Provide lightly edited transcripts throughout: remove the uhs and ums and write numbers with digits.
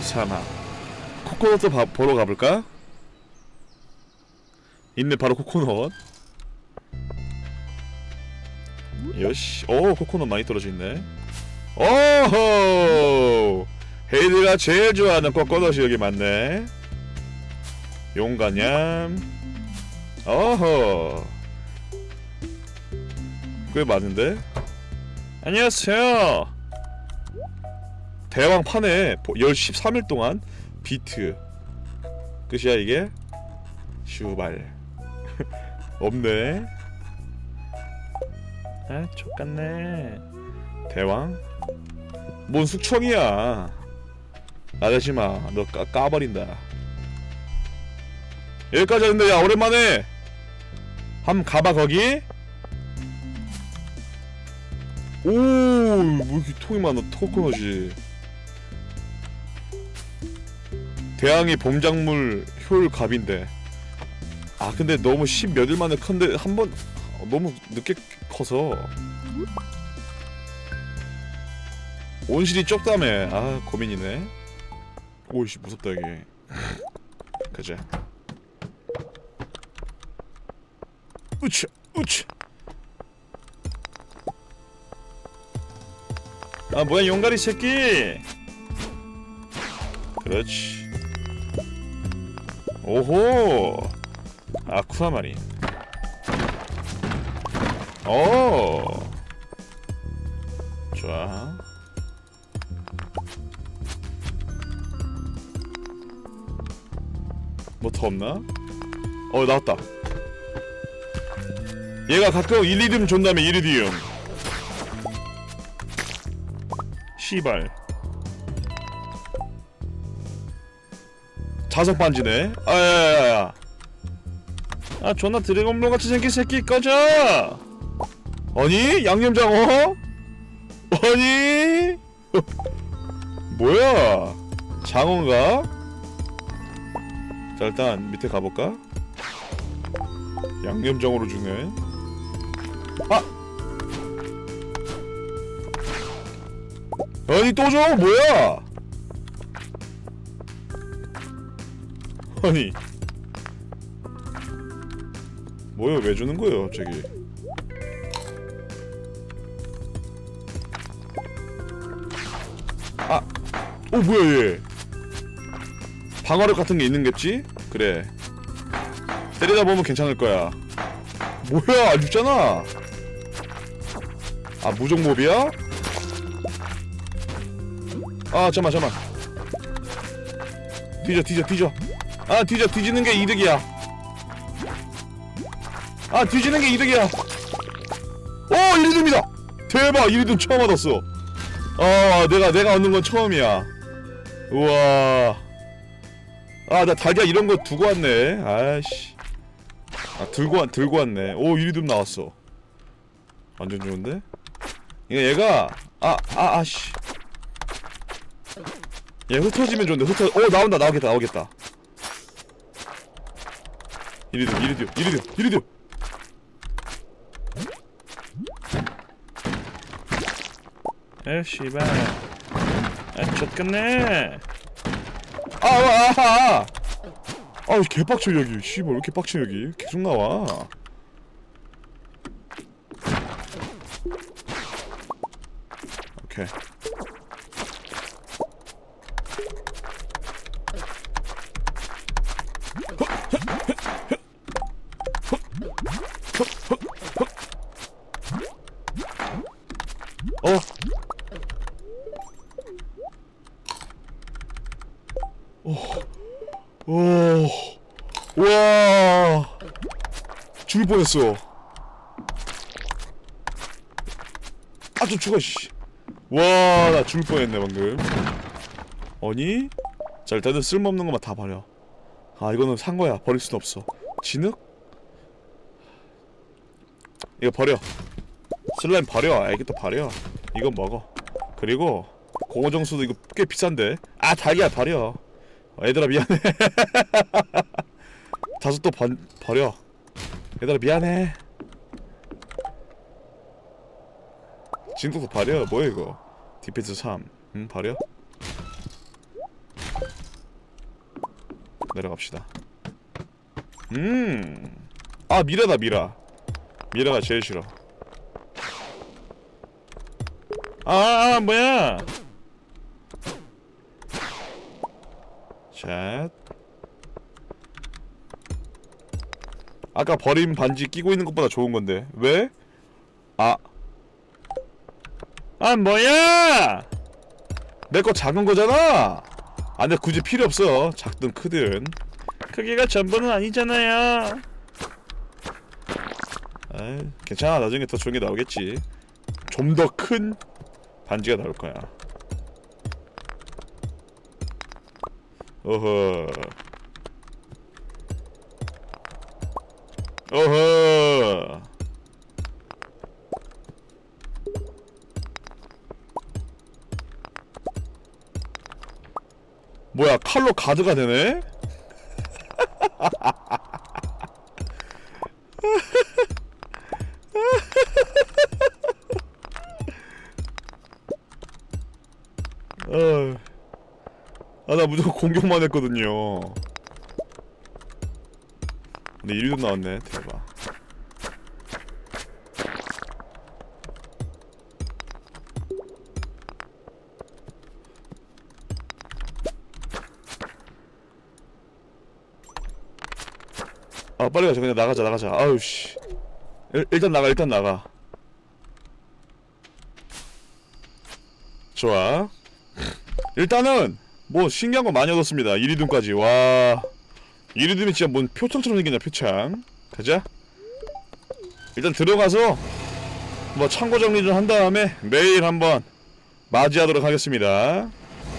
사막. 코코넛도 보러 가볼까? 있네, 바로 코코넛. 요시. 오, 코코넛 많이 떨어져 있네. 오호! 헤이드가 제일 좋아하는 코코넛이 여기 많네. 용가냠. 어허. 꽤 많은데? 안녕하세요. 대왕 파네. 13일 동안 비트. 끝이야 이게? 슈발. 없네. 아, 족같네. 대왕? 뭔 숙청이야. 나대지마. 너 까버린다. 여기까지 왔는데, 야, 오랜만에 한번 가봐 거기. 오, 뭐 이렇게 통이 많아. 코코넛이. 대왕이 봄작물 효율갑인데. 아, 근데 너무 10몇 일 만에 큰데 한번 너무 늦게 커서 온실이 좁다며. 아, 고민이네. 오이씨, 무섭다 여기. 가자. 우차 우차. 아, 뭐야 용가리 새끼. 그렇지. 오호. 아쿠아마린. 오. 좋아. 뭐 더 없나? 나왔다. 얘가 가끔 이리듐 존다며. 이리듐. 씨발. 자석 반지네. 아야야야. 아, 존나 드래곤볼 같이 생긴 새끼 꺼져. 아니? 양념장어? 아니? 뭐야? 장어인가? 자, 일단 밑에 가볼까? 양념장어로 주네. 아! 아니, 또 줘? 뭐야? 아니, 뭐야? 왜 주는 거예요, 갑자기? 아! 뭐야 얘? 방어력 같은 게 있는겠지? 그래. 때리다 보면 괜찮을 거야. 뭐야? 안 죽잖아. 아, 무적몹이야? 아, 잠깐만. 뒤져. 아, 뒤지는 게 이득이야. 아, 뒤지는 게 이득이야. 이리듐이다. 대박, 이리듐 처음 얻었어. 내가 얻는 건 처음이야. 우와. 아, 나 달걀 이런 거 두고 왔네. 아이씨. 아, 들고 왔네. 오, 이리듐 나왔어. 완전 좋은데? 얘가 씨. 얘 흩어지면 좋은데. 나오겠다. 이리듐. 에, 씨발. 아, 좆같네. 개빡쳐 여기. 씨발, 왜 이렇게 빡쳐 여기. 계속 나와. 오케이. 와, 죽을 뻔했어. 아, 좀 죽어, 씨. 와, 나 죽을 뻔했네 방금. 아니? 자, 일단은 쓸모없는 것만 다 버려. 아, 이거는 산 거야. 버릴 순 없어. 진흙? 이거 버려. 슬라임 버려. 이것도 버려. 이건 먹어. 그리고 공허정수도 이거 꽤 비싼데. 아, 달걀 버려. 얘들아 미안해. 자석도 버려. 얘들아 미안해. 진흙도 버려. 뭐야 이거. 디펜스 3. 버려. 내려갑시다. 아 미라다 미라. 미라가 제일 싫어. 뭐야. 자, 아까 버린 반지 끼고 있는 것보다 좋은 건데 왜? 뭐야! 내 거 작은 거잖아. 근데 굳이 필요 없어. 작든 크든 크기가 전부는 아니잖아요. 괜찮아. 나중에 더 좋은 게 나오겠지. 좀 더 큰 반지가 나올 거야. 어허. 뭐야, 칼로 가드가 되네? 나 무조건 공격만 했거든요. 근데 1위도 나왔네. 대박. 빨리 가자. 그냥 나가자. 아유 씨. 일단 나가. 좋아. 일단은 뭐 신기한 거 많이 얻었습니다. 이리둠까지. 와, 이리둠이 진짜 뭔 표창처럼 생겼냐. 표창. 가자. 일단 들어가서 뭐 창고 정리 좀 한 다음에 매일 한번 맞이하도록 하겠습니다.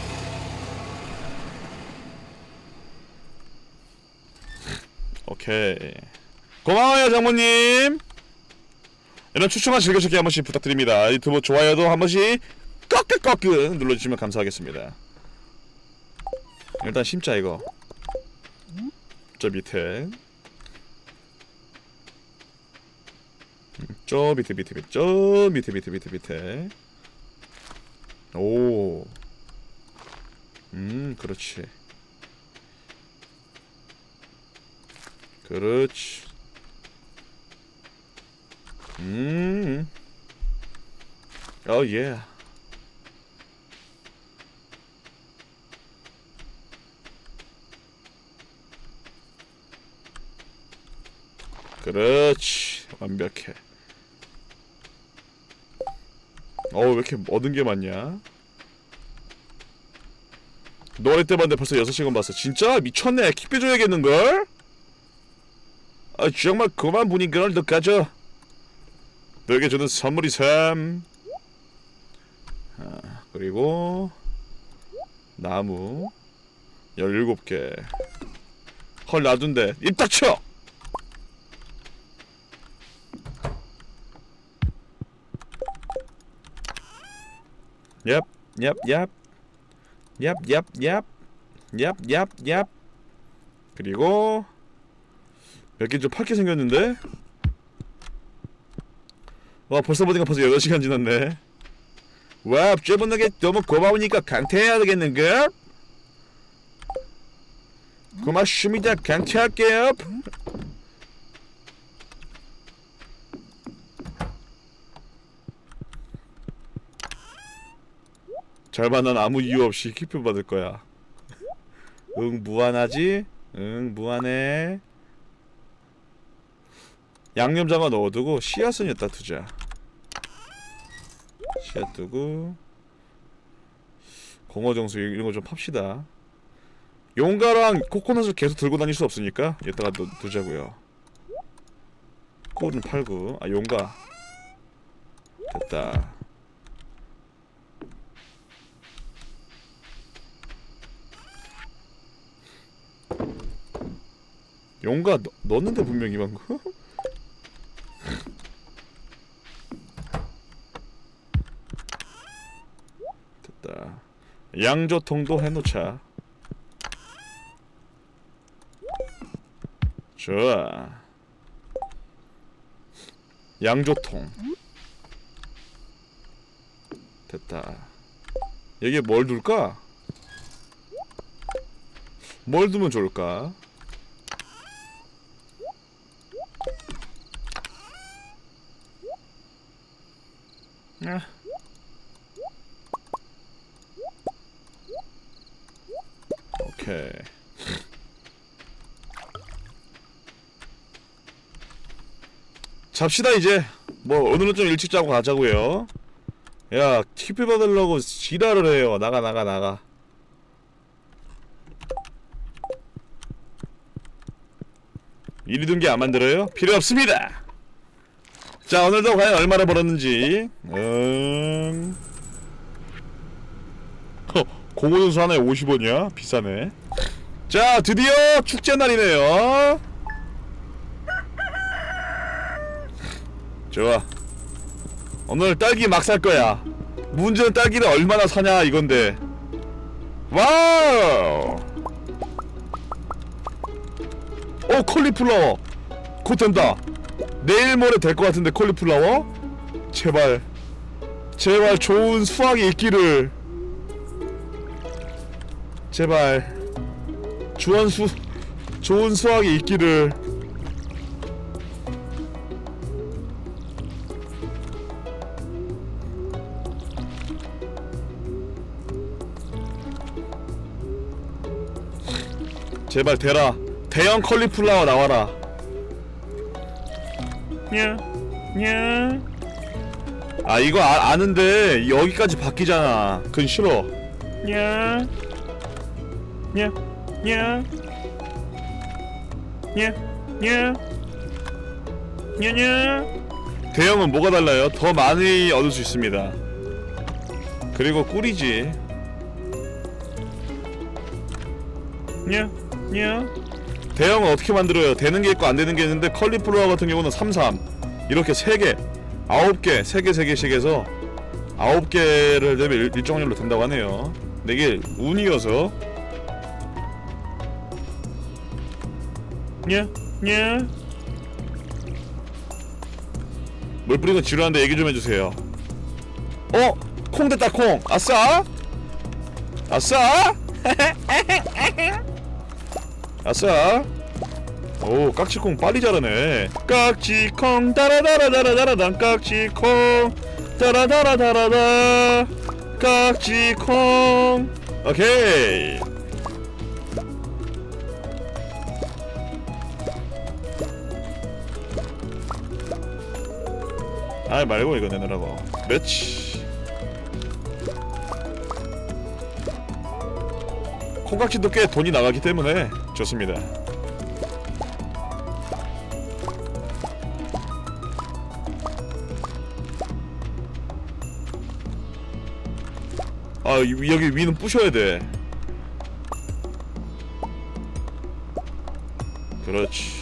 오케이. 고마워요 장모님. 이런 추천과 즐겨찾기 한 번씩 부탁드립니다. 유튜브 좋아요도 한 번씩 꽉꽉꽉 눌러주시면 감사하겠습니다. 일단 심자 이거 저 밑에 저 밑에 오 그렇지 예. 그렇지. 완벽해. 왜 이렇게 얻은 게 많냐? 노래 때 봤는데 벌써 6시간 봤어. 진짜? 미쳤네. 킥 빼줘야겠는걸? 정말 그만 보니까 널 가져. 너에게 주는 선물이 삶. 그리고 나무 17개. 헐, 놔둔대. 입 닥쳐! 얍. 그리고 몇 개 좀 팔게 생겼는데? 와, 벌써 보니까 벌써 8시간 지났네. 와, 저분에게 너무 고마우니까 강퇴해야 되겠는걸? 고맙습니다. 강퇴할게요. 잘 봐, 난 아무 이유 없이 킥표 받을 거야. 응, 무한하지? 응, 무한해. 양념장어 넣어두고 씨앗은 여기다 두자. 씨앗 두고 공어정수 이런거 좀 팝시다. 용가랑 코코넛을 계속 들고 다닐 수 없으니까 여기다가 두자고요. 코는 팔고. 용가 됐다. 용가 넣었는데 분명히 방금. 됐다. 양조통도 해놓자. 좋아. 양조통 됐다. 여기에 뭘 둘까? 뭘 두면 좋을까? 오케이. 잡시다 이제. 뭐 오늘은 좀 일찍 자고 가자고요. 야, TP 받으려고 지랄을 해요. 나가. 이리 둔 게 안 만들어요? 필요 없습니다. 자, 오늘도 과연 얼마나 벌었는지. 공호전수 하나에 50원이야? 비싸네. 자, 드디어 축제 날이네요. 좋아. 오늘 딸기 막 살 거야. 문제는 딸기를 얼마나 사냐 이건데. 와우. 오, 콜리플라워. 곧 된다. 내일 모레 될 것 같은데 콜리플라워? 제발 좋은 수확이 있기를. 제발 좋은 수확이 있기를. 제발 되라. 대형 컬리플라워 나와라. 냐. 아, 이거 아는데 여기까지 바뀌잖아. 그건 싫어. 냐. 대형은 뭐가 달라요? 더 많이 얻을 수 있습니다. 그리고 꿀이지. 대형은 어떻게 만들어요? 되는 게 있고 안 되는 게 있는데 컬리플라워 같은 경우는 33 이렇게 3개 9개 3개씩 해서 9개를 되면 일정 확률로 된다고 하네요. 근데 이게 운이어서. 뭘 뿌리건 지루한데 얘기 좀 해주세요. 콩 됐다. 콩. 아싸. 오, 깍지콩 빨리 자라네. 깍지콩 따라다라다라다라단. 깍지콩 따라다라다라다. 깍지콩. 오케이. 아, 말고 이거 내느라고. 그렇지. 콩깍지도 꽤 돈이 나가기 때문에 좋습니다. 아, 여기 위는 부셔야 돼. 그렇지.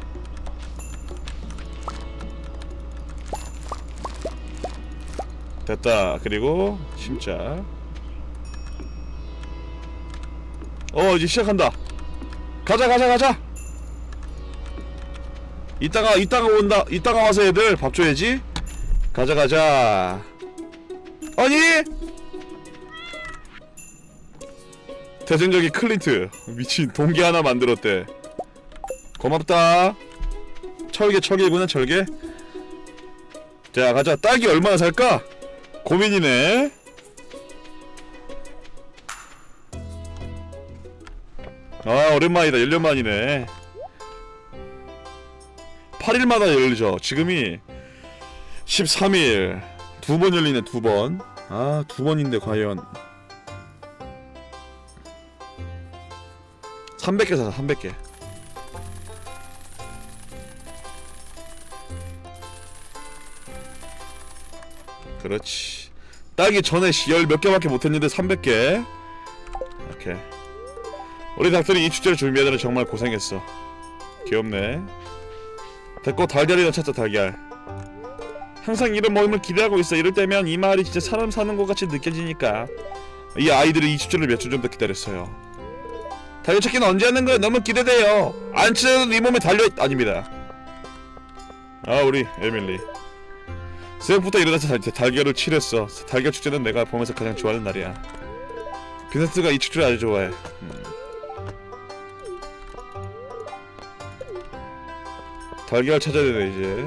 됐다. 그리고 심자. 이제 시작한다. 가자. 이따가 온다. 이따가 와서 애들 밥 줘야지. 가자. 아니! 대생적인 클린트. 미친, 동계 하나 만들었대. 고맙다. 철개구나, 철개. 자, 가자. 딸기 얼마나 살까? 고민이네. 아, 오랜만이다. 1년 만이네. 8일마다 열리죠. 지금이 13일. 2번 열리네. 2번. 아, 2번인데 과연 300개 사자. 300개. 그렇지. 딸기 전에 열 몇 개밖에 못했는데 300개. 오케이. 우리 닭들이 이 축제를 준비하느라 정말 고생했어. 귀엽네. 됐고, 달걀이나 찾자. 달걀. 항상 이런 모임을 기대하고 있어. 이럴 때면 이 마을이 진짜 사람 사는 것 같이 느껴지니까. 이 아이들이 이 축제를 몇 주 좀 더 기다렸어요. 달걀 찾기는 언제 하는 거야? 너무 기대돼요. 안 찾아도 네 몸에 달려있... 아닙니다. 아, 우리 에밀리. 새벽부터 일어나서 달걀을 칠했어. 달걀 축제는 내가 보면서 가장 좋아하는 날이야. 빈센트가 이 축제를 아주 좋아해. 달걀 찾아야 되네 이제.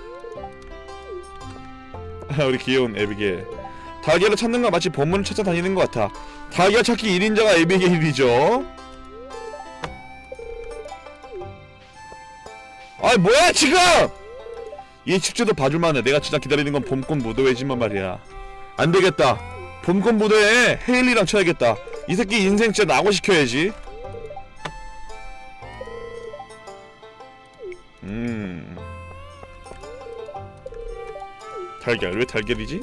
우리 귀여운 에비게일. 달걀을 찾는 건 마치 보물을 찾아다니는 것 같아. 달걀 찾기 1인자가 에비게일이죠. 아이 뭐야 지금! 이 축제도 봐줄만해. 내가 진짜 기다리는 건 봄꽃 무도회지만 말이야. 안되겠다. 봄꽃 무도회에 헤일리랑 쳐야겠다. 이 새끼 인생 진짜 낙오시켜야지. 달걀. 왜 달걀이지?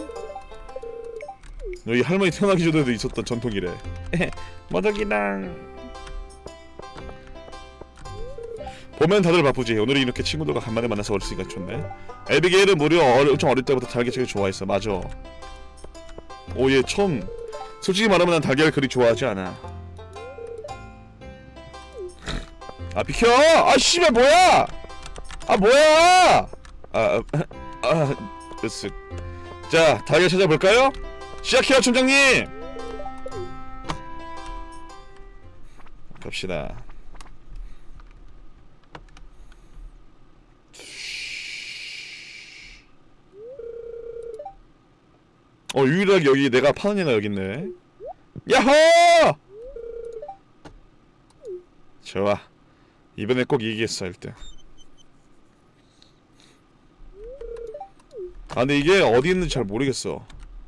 너희 할머니 태어나기 전에도 있었던 전통이래. 머더기랑. 보면 다들 바쁘지. 오늘은 이렇게 친구들과 간만에 만나서 어렸으니까 좋네. 에비게일은 무려 엄청 어릴 때부터 달걀 되게 좋아했어. 맞아. 오, 얘 처음. 솔직히 말하면 난 달걀 그리 좋아하지 않아. 아 비켜! 아 씨발 뭐야! 아 뭐야! 으쓱. 자, 달걀 찾아볼까요? 시작해요 촌장님! 갑시다. 유일하게 여기 내가 파는 애가 여기 있네. 야호! 좋아. 이번에 꼭 이기겠어 1등. 아 근데 이게 어디 있는지 잘 모르겠어.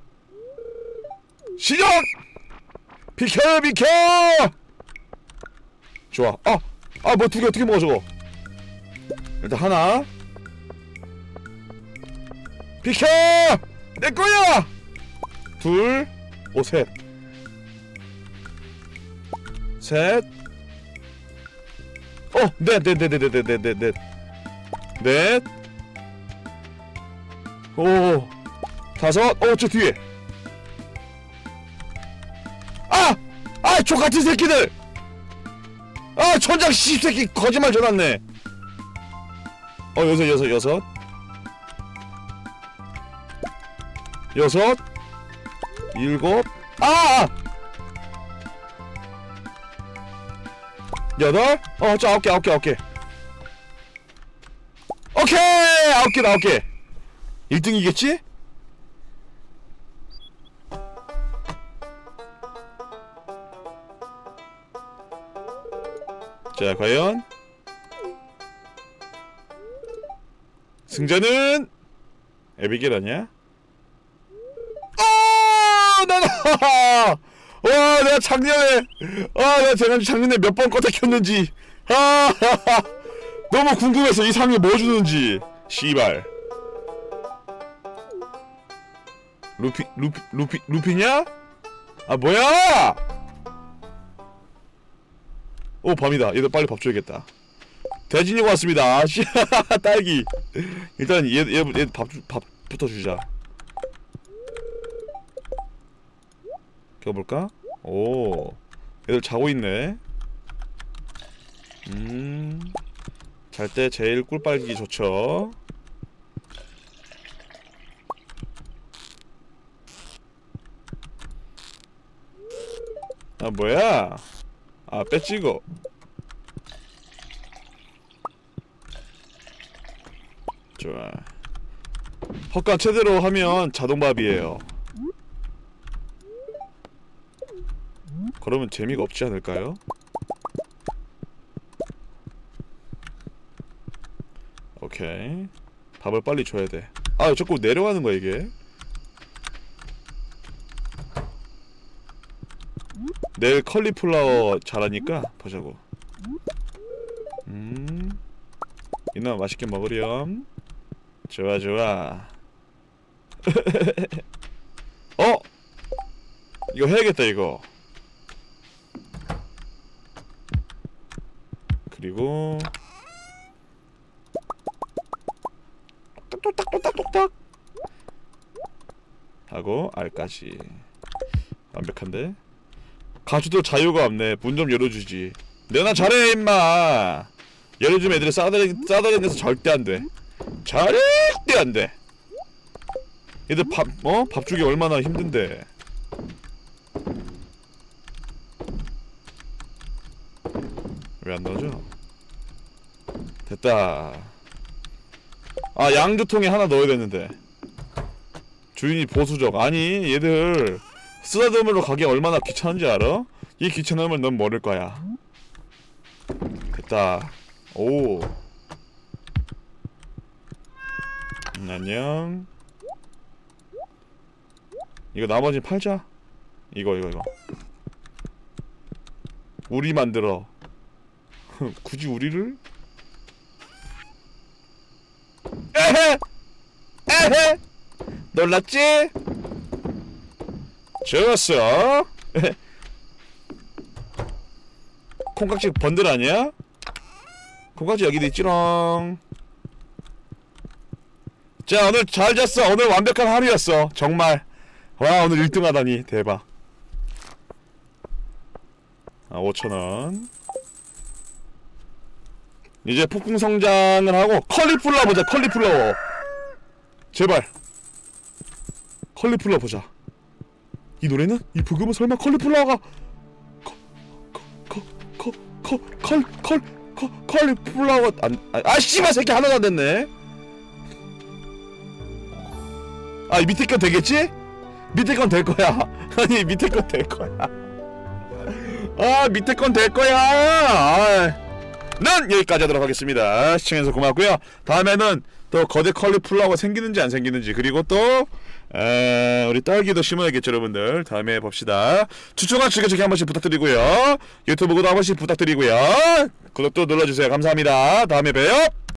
시작! 비켜 비켜! 좋아. 뭐 두 개 어떻게 먹어 저거. 일단 하나. 비켜! 내 거야! 둘, 오, 셋. 셋. 넷. 넷. 오, 다섯. 저 뒤에. 저 같은 새끼들! 천장 씨새끼 거짓말 쳐놨네. 여섯. 일곱. 여덟. 저 아홉 개. 오케이. 아홉 개. 1등이겠지? 자, 과연 승자는 에비게일 아니야? 내가 작년에 내가 작년에 몇 번 껐다 켰는지 너무 궁금해서 이 상에 뭐 주는지. 씨발. 루피냐? 뭐야! 밤이다. 얘들 빨리 밥 줘야겠다. 대진이 왔습니다. 딸기. 일단 얘 밥부터 주자. 껴볼까? 오, 얘들 자고 있네. 잘 때 제일 꿀 빨기 좋죠. 뭐야? 빼찍어. 좋아. 헛간 최대로 하면 자동밥이에요. 그러면 재미가 없지 않을까요? 오케이. 밥을 빨리 줘야 돼. 자꾸 내려가는 거야 이게. 내일 컬리플라워 잘하니까 보자고. 이놈 맛있게 먹으렴. 좋아. 이거 해야겠다 이거. 그리고 똑딱똑딱 하고 알까지. 완벽한데? 가수도 자유가 없네. 문 좀 열어주지. 내가 잘해 임마. 열어주면 애들이 싸다니면서 절대 안돼. 절대 안돼. 얘들 밥 주기 얼마나 힘든데. 왜 안 넣어줘? 됐다. 아, 양조통에 하나 넣어야 되는데. 주인이 보수적. 아니, 얘들 쓰다듬으러 가기 얼마나 귀찮은지 알아? 이 귀찮음을 넌 모를 거야. 됐다. 오. 안녕. 이거 나머지 팔자. 이거. 우리 만들어. 굳이 우리를? 에헤! 놀랐지? 좋았어. 콩깍지 번들 아니야? 콩깍지 여기도 있지롱. 자, 오늘 잘 잤어. 오늘 완벽한 하루였어. 정말. 와, 오늘 1등 하다니. 대박. 아, 5,000원. 이제 폭풍 성장을 하고 컬리플라워 보자. 컬리플라워. 제발. 컬리플라워 보자. 이 노래는? 이 부금은 설마 컬리플라워가 컬리플라워 아 씨발 새끼 하나도 안 됐네. 아, 이 밑에 건 되겠지? 밑에 건 될 거야. 아니, 밑에 건 될 거야. 아, 밑에 건 될 거야. 는 여기까지 하도록 하겠습니다. 시청해주셔서 고맙고요. 다음에는 또 거대 컬리플라워가 생기는지 안 생기는지, 그리고 또 우리 딸기도 심어야겠죠 여러분들. 다음에 봅시다. 추천과 즐겨주기 한 번씩 부탁드리고요. 유튜브 구독 한 번씩 부탁드리고요. 구독도 눌러주세요. 감사합니다. 다음에 봬요.